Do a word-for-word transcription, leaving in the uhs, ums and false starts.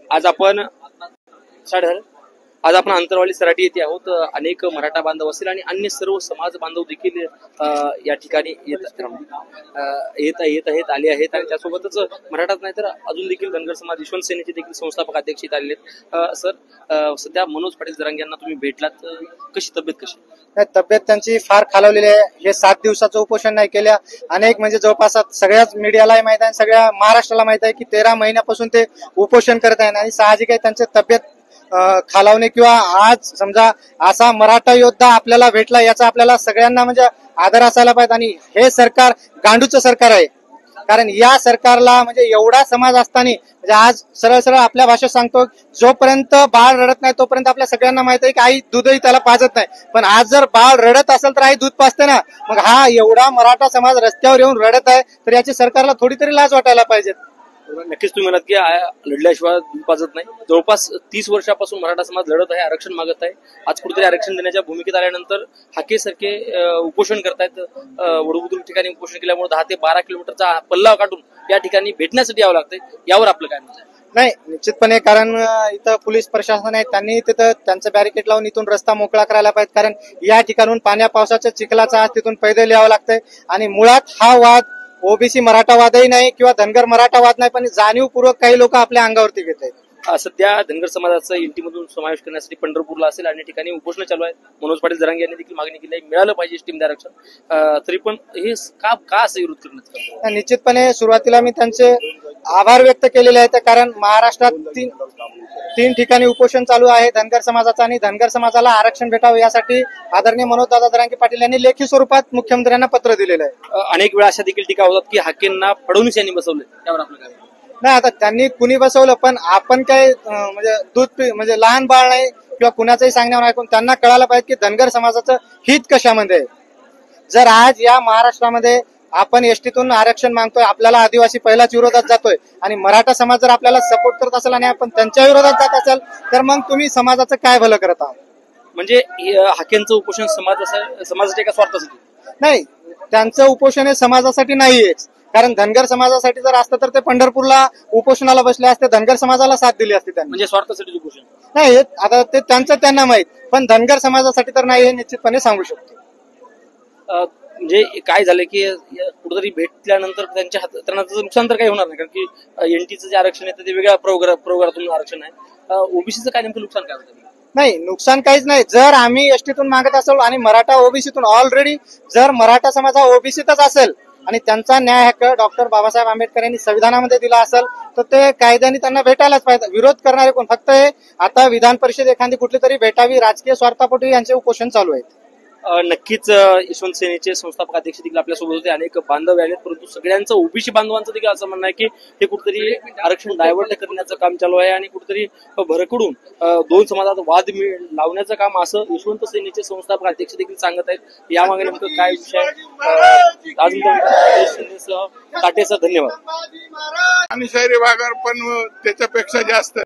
आज आपण साडे आज आपण अंतरवाली सराटी येथे आहोत। अनेक मराठा बांधव असतील आणि अन्य सर्व समाज बांधव देखील या ठिकाणी येत येत येत आहेत आले आहेत आणि त्यासोबतच मराठाच नाही तर अजून देखील धनगर समाज यशवंत सेनेचे देखील संस्थापक अध्यक्ष इथे आलेले आहेत। सर, सध्या मनोज पाटील जरांगे यांना तुम्ही भेटलात, कशी तब्येत कशी? तब्येत त्यांची फार खालावलेली आहे। हे सात दिवसाचं उपोषण नाही केल्या अनेक म्हणजे जवळपास सगळ्याच मीडियालाही माहित आहे, सगळ्या महाराष्ट्राला माहित आहे की तेरा महिन्यापासून ते उपोषण करत आहेत आणि साहजिक आहे त्यांची तब्येत खालावणे किंवा आज समजा असा मराठा योद्धा आपल्याला भेटला याचा आपल्याला सगळ्यांना म्हणजे आदर असायला पाहिजे। आणि हे सरकार गांडूचं सरकार आहे, कारण या सरकारला म्हणजे एवढा समाज असताना म्हणजे आज सरळ सरळ आपल्या भाषेत सांगतो, जोपर्यंत बाळ रडत नाही तोपर्यंत आपल्या सगळ्यांना माहित आहे की आई दूधही त्याला पाजत नाही, पण आज जर बाळ रडत असेल तर आई दूध पाजते ना। मग हा एवढा मराठा समाज रस्त्यावर येऊन रडत आहे तर याची सरकारला थोडी तरी लाज वाटायला पाहिजे। नक्कीच तुम्ही म्हणत की लढल्याशिवाय दूध पाजत नाही। जवळपास तीस वर्षापासून मराठा समाज लढत आहे, आरक्षण मागत आहे। आज कुठेतरी आरक्षण देण्याच्या भूमिकेत आल्यानंतर हाके सारखे उपोषण करतायत। वडबुद्रुक ठिकाणी उपोषण केल्यामुळे दहा ते बारा किलोमीटरचा पल्ला काढून या ठिकाणी भेटण्यासाठी यावं लागतंय, यावर आपलं काय म्हणणं? नाही, निश्चितपणे, कारण इथं पोलीस प्रशासन आहे, त्यांनी तिथं त्यांचं बॅरिकेड लावून इथून रस्ता मोकळा करायला पाहिजे, कारण या ठिकाणून पाण्या पावसाच्या चिखलाचा आज तिथून पैदल यावं लागतंय। आणि मुळात हा वाद ओबीसी मराठावादही नाही किंवा धनगर मराठावाद नाही, पण जाणीवपूर्वक काही लोक आपल्या अंगावरती घेत आहेत। सध्या धनगर समाजाचा एनटी मधून समावेश करण्यासाठी पंढरपूरला असेल आणि ठिकाणी उपोषण चालू आहे। मनोज पाटील जरांगे यांनी देखील मागणी केली आहे, मिळालं पाहिजे एसटी आरक्षण, तरी पण हे का का असं विरोध करण्यात? निश्चितपणे सुरुवातीला मी त्यांचे आभार व्यक्त केलेले आहेत, कारण महाराष्ट्रात तीन तीन ठिकाणी उपोषण चालू आहे धनगर समाजाचा आणि धनगर समाजाला आरक्षण भेटावं यासाठी आदरणीय मनोज दादा जरांगे पाटील यांनी लेखी स्वरूपात मुख्यमंत्र्यांना पत्र दिलेलं आहे। अनेक वेळा अशा देखील टीका होतात की हाकेंना फडणवीस यांनी बसवले, त्यावर आपलं काय? नाही, आता त्यांनी कुणी बसवलं, पण आपण काय म्हणजे दूध म्हणजे लहान बाळ नाही किंवा कुणाचंही सांगण्यावर ऐकून त्यांना कळायला पाहिजे की धनगर समाजाचं हित कशामध्ये। जर आज या महाराष्ट्रामध्ये आपण एसटीतून आरक्षण मागतोय, आपल्याला आदिवासी पहिलाच विरोधात जातोय आणि मराठा समाज जर आपल्याला सपोर्ट करत असेल आणि आपण त्यांच्या विरोधात जात असेल तर मग तुम्ही समाजाचं काय भलं करत आहात? म्हणजे हाकेंचं उपोषण समाज समाजाच्या एका स्वार्थासाठी नाही, त्यांचं उपोषण हे समाजासाठी नाहीयेच, कारण धनगर समाजासाठी जर असतं तर ते पंढरपूरला उपोषणाला बसले असते, धनगर समाजाला साथ दिली असती त्यांनी। म्हणजे स्वार्थासाठी उपोषण नाही, आता ते त्यांचं त्यांना माहित, पण धनगर समाजासाठी तर नाही हे निश्चितपणे सांगू शकतो। म्हणजे काय झालं की कुठेतरी भेटल्यानंतर त्यांच्या हात त्यांना नुकसान तर काही होणार नाही, कारण की एनटीचं जे आरक्षण आहे ते वेगळ्या प्रवर्गा प्रवर्गातून आरक्षण आहे। ओबीसीचं काय नेमकं नुकसान काय होतं? नाही, नुकसान काहीच नाही। जर आम्ही एसटीतून मागत असेल आणि मराठा ओबीसीतून, ऑलरेडी जर मराठा समाज हा ओबीसीतच असेल आणि त्यांचा न्याय हक्क डॉक्टर बाबासाहेब आंबेडकर यांनी संविधानामध्ये दिला असेल तर ते कायद्याने त्यांना भेटायलाच पाहिजे। विरोध करणारे कोण? फक्त हे आता विधान परिषद एखादी कुठली तरी भेटावी, राजकीय स्वार्थापोटी यांचे उपोषण चालू आहेत। नक्कीच यशवंत सेनेचे संस्थापक अध्यक्ष देखील आपल्यासोबत होते, अनेक बांधव आले, परंतु सगळ्यांचं ओबीसी बांधवांचं देखील असं म्हणणं आहे की हे कुठेतरी आरक्षण डायव्हर्ट करण्याचं काम चालू आहे आणि कुठेतरी भरकडून दोन समाजात वाद लावण्याचं काम असं यशवंत सेनेचे संस्थापक अध्यक्ष देखील सांगत आहेत। यामागे नेमकं काय विषय? ताटेसह धन्यवाद। आणि शहरी भागावर पण त्याच्यापेक्षा जास्त